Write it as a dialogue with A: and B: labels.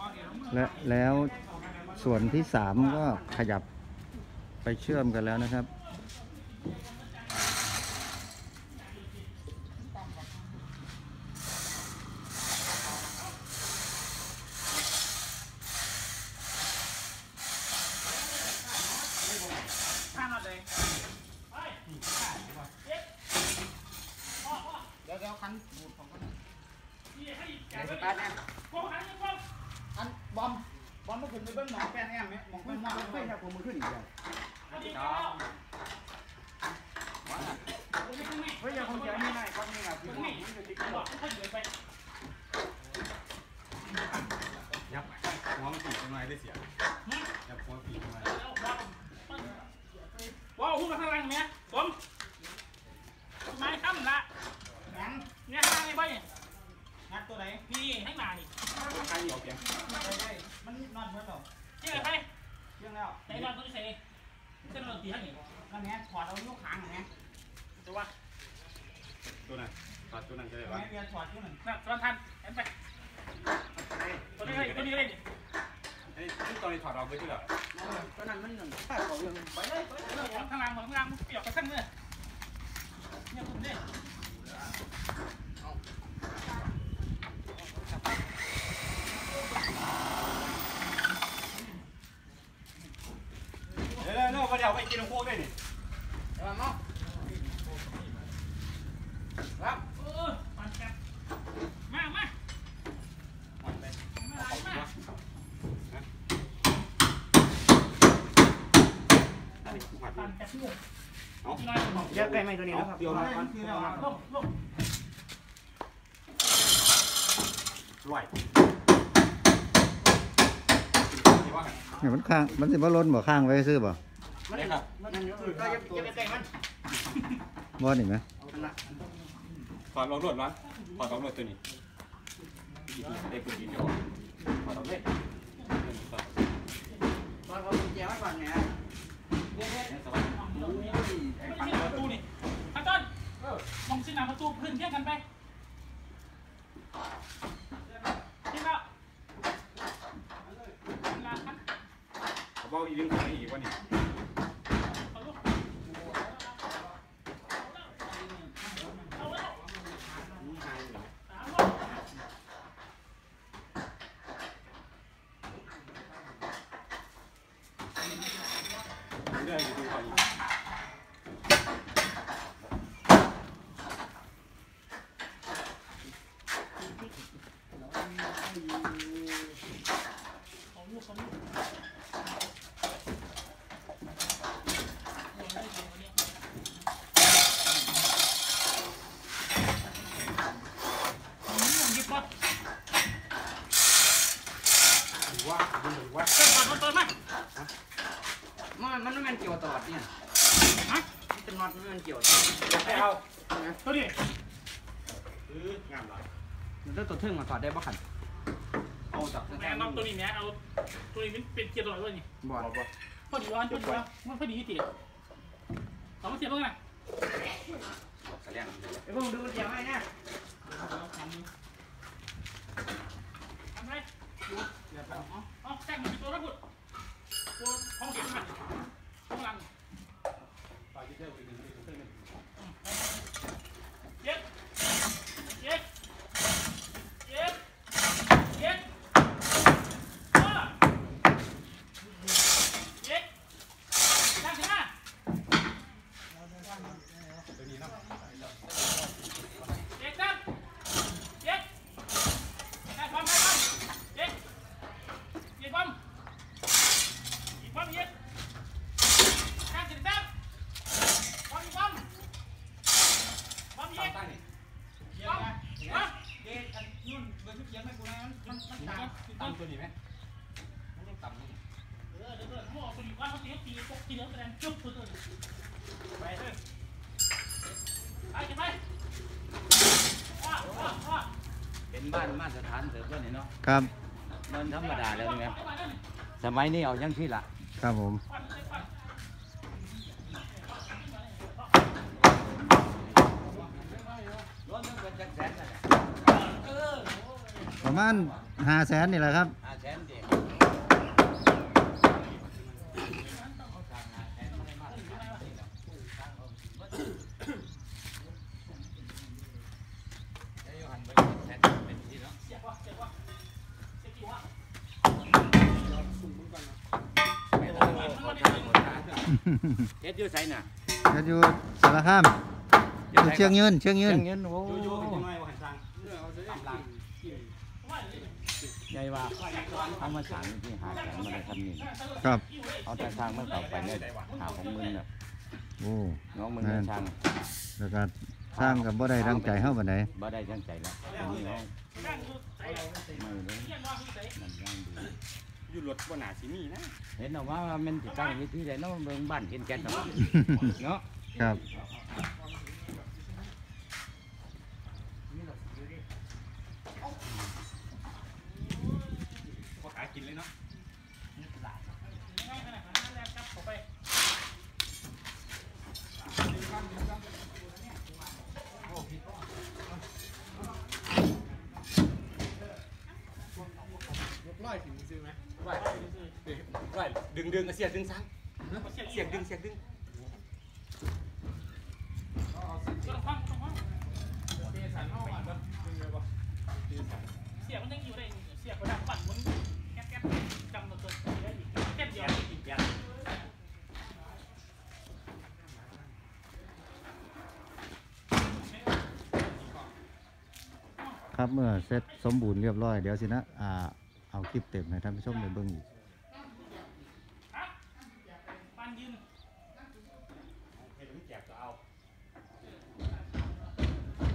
A: แล้วส่วนที่3ก็ขยับไปเชื่อมกันแล้วนะครับ
B: เดี๋ยวคันบูดของมันสตาร์ทนะอันบอมไม่ขึ้นไปเบิ้งหมองแป้นแอมไหมหมองแป้นมากไม่ใช่ผมมือขึ้นอีกแล้วเฮ้ยยังคงจะนี่ไงครับนี่ไงพี่มันจะติดตัว
C: ยับหัวมันปีกทำไมได้เสียยับหัวปีกทำไม
D: ว้าวหุ้นมาข้างล่างเนี้ยผมไม้ค้ำละเนี่ยข้างล่างไอ้ใบงัดตัวไหนพี่ให้มาดิ
C: ใครอยู่เพียง
B: มันนอนเมื่อไหร่
D: เชื่อใคร
B: เชื่อแล้ว
D: ใส่นอนตัวนี้ใส่เส้นนอนตีให้หนิ
B: นั่นเนี้ยถอดเอาลูกหางเนี้ย
D: ตัวว่า
C: ตัวนั้นถอดตัวนั้นจะได้
B: ไหมเบียร์ถอดตัวหนึ่ง
D: นั่นตอนทันเห็นไปตัวนี้เลยตัวนี้เลย
C: ไอ้ที่ตอนนี้ถอดออกไปที่เหรอ
B: ตัวนั้นมันหนึ่งไปเอาเรื่องไปเลย
D: ข้างล่างเปียกไปข้างเนื้อเนี่ยคุณเนี่ย
C: เดี๋ยวมาเดี๋ยวไปกินน้ำโค้กได้นี่
B: เดี๋ยวมาครับ
D: ปั่นแกมาปั่นแกเชื่อ
B: เยอะใกล้ไหมตัวนี้นะครับ
C: เดี๋ยวมา
D: ลง
C: รวย
A: เนี่ยมันข้างมันสิบ่ล้นบ่ข้างไว้ซื้อบ่
B: มันก็จะไปแต่งมัน
A: บ่นี่ไหม
C: ถอดลองรวดมั้ยถอดลองรวดตัวนี้ได้ปืนดีเดียวถอดลองเลย
B: ตอนเขาแย่ก่อนเนี่ย
D: ประตูนี่ท่านต้นมองสิหน้าประตูพื้นเที่ยงกันไปเที่ยงแล้ว
C: เบาอีกดึงขาอีกวะนี่ได้ดูขาอีก
B: มันไม่เป็นเกี่ยวตลอดเนี่ยฮะเป็นน็อตไม่เป็นเกี่ยว
D: ไปเอาตัวนี้
C: งามหลาย
B: มันต้องตัวทึ่งมาถอดได้บ่ขัน
C: เอาจับ
D: แม่นอกตัวนี้แม่เอาตัวนี้เป็นเกียร์ตัวด้วยนี่
B: บ่
D: พอดีวันจนว่ามันพอดีที่ตีเอามาเสียบ้างนะ
B: ไอ้พวกดูมันเสียไหมเนี่ย
D: ทำไรอ๋อแจ้งมันตัวระบุตัวห้องเก็บมันห้องหลังเย็ดเย็ดเย็ดเย็ดเย็ดนั่งขึ้นมาเย็ดนั่งเย็ดนั่งพร้อมกันเย็ดเย็ดพร้อมพร้อมเย็ดนั่งขึ้นตั้งพร้อมพร้อมพร้อมเย็ดพร้อมฮะ
B: เด็กนุ่นเบอร์ชุดเขียนไม่กูนะมัน
C: ต่ำตัวนี้ไหมมันต้องต่ำนี่
D: เดี๋ยวเขาบอกคนอยู่ว่าเขาตีปกตีเนื้อแสดงจุ๊บตัวไปเลยไปกันไป
E: เป็นบ้านมาตรฐานเสริมตัวนี้เนาะ
A: ครับ
E: มันธรรมดาแล้วนี่ครับสมัยนี้เอายังที่ละ
A: ครับผมประมาณ500,000นี่แหละครับ
E: 500,000 แสนเด็กเฮ็ดอยู่ไสน่ะ
A: ก็อยู่สารคามอยู่เชียงยืน
E: เชียงยืนโอ้
C: โยกันยังไงวะหันทางตำลัง
E: ใหญ่ว่าเอามาสั่งที่หาแสนมาได้ทำนี่
A: ครับ
E: เอาแต่ทางมันเข้าไปเนี่ยหาของมึงน่ะ
A: โอ้
E: น้องมึงได้ทาง
A: แล้วก็สร้างกับบ่ได้ดังใจเฮาปานใด
E: บ่ได้จังใจแล้วตรงนี้น้องไม่เลยมันย่างดี
C: อยู่รถบนหนาสิมีนะ
E: เห็นเอาว่ามันสิตั้งวิธีได้เนาะเบิ่งบ้านเห็นแก่นเนาะเนาะ
A: ครับ
C: พอขายกินเลยเนาะ
B: ร้อยถึงซื้อไหม
C: ไหวดึงเสียดึงซังเสียดึง
D: เสียมันยังอยู่ได้เสียกระดับปั่นมันแก๊บจำตัวได้อีกแค่เดียว
A: ครับเมื่อเสร็จสมบูรณ์เรียบร้อยเดี๋ยวสินะเอาคลิปเต็มให้ท่านผู้ชมได้เบิ่งอีก